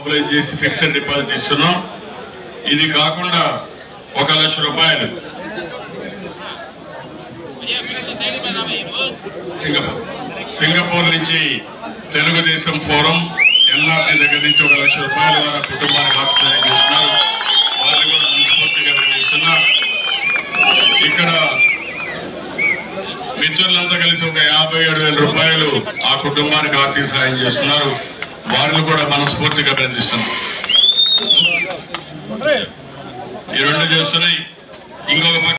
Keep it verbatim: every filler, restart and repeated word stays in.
Mobilise చేసి fixed deposit ఇస్తున్నాం. ఇది కాకుండా ఒక లక్ష రూపాయలు సింగపూర్ సింగపూర్ నుంచి తెలుగుదేశం ఫోరం ఎన్ఆర్టీ దగ్గర నుంచి ఒక లక్ష రూపాయల ద్వారా కుటుంబానికి ఆర్థిక చేస్తున్నారు. వారిని కూడా మనస్ఫూర్తిగా అభినందిస్తున్నారు. ఇక్కడ మిత్రులంతా కలిసి ఒక యాభై ఏడు వేల రూపాయలు ఆ కుటుంబానికి ఆర్థిక సాయం చేస్తున్నారు. వారిని కూడా మనస్ఫూర్తిగా అభినందిస్తున్నాం. ఈ రెండు చేస్తున్నాయి. ఇంకొక